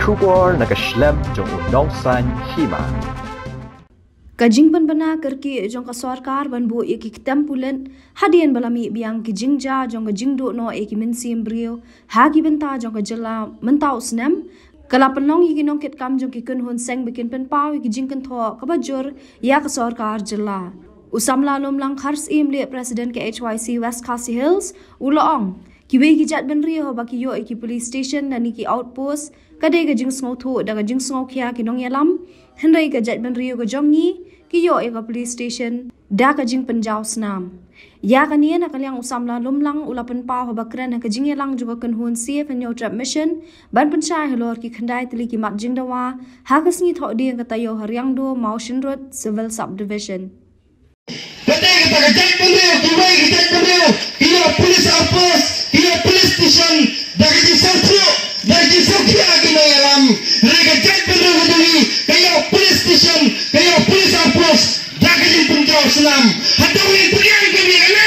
Shukor nakaslem jong undong san hima. Kajing bana kerki jong ka sarkar ban bo eki tempulen hadian balami biang ki jingja jong ka jingdo no eki minsim brio hagi benta jong ka jela mentau snem kala penong yi nong ket kam jong ki kun hon seng bikin pen pau ki jingkan tho ka bajur ya ka sarkar jela usamla lom lang khars imle president ke HYC West Khasi Hills uloong kiwe ki jat ben rio ba ki yo eki police station nani ki outpost kade ga jing sngo tho da ga jing sngo khia ki nong yalam hendai ga jat ben rio ga jomni kiyo eka police station da ka jing penjau snam ya kania na kalyang usamla lumlang ulapan pa ho bakran ka jing yalang juga kan hun safe and no trap mission ban panchai helor ki khandai tli ki mat jing dawa ha ka sngi tho ding ka tayo haryang do motion road civil subdivision kate ka jang penrio kiwai ki jang penrio kiyo police outpost kiyo police station da ka jing sartro da jing sokia ki no yalam re ka jang penrio ko dili kiyo police station kiyo police outpost da ka jing penjau Islam hadawi pergi ke ni ale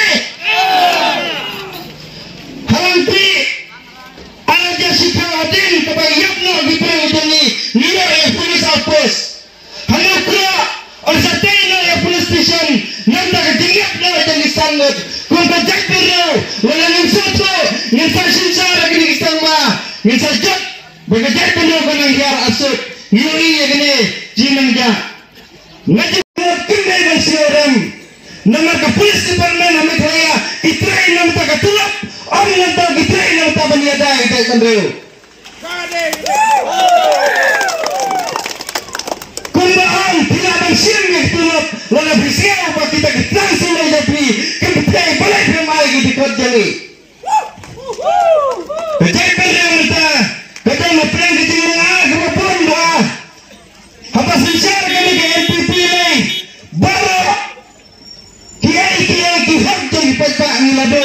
halanti ala jasi paladin kebayap no di pergi ni ni ya police outpost halukra और सत्य ना ये police station Nanda के दिया ना जंगी संगत कौन का जग कर रहे हो वाला निम्सोतो निम्साशिन चार अगली किस्म मा निम्साजत बगे जग कर रहे हो कौन यार असुत यूरी ये कने जीवन क्या नजी किन्ने बंसियोरम नमर का पुलिस डिपार्टमेंट हमें खाया इतना ही नमता का तुलप और नमता कितना ही नमता बनिया जाए इतना कर रहे हो kumbaan tinabang siyang tulog wala bisiyaw pa kita kitang sumay napi kapitay balay pramay kitikot jani kajay pala mata kajay maprang kiting mga kapapon ba hapasinsara kami ka MPP lay baro kiyay kihag jay pagpa nilado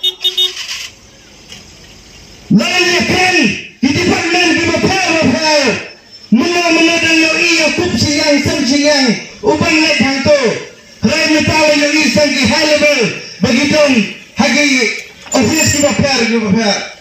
nalayakan kitiparman kipaparo Mula dan lo iyo kup siang sam siang ubang na tangto kaya metawa yung isang ki high level bagitong hagi office ki bapar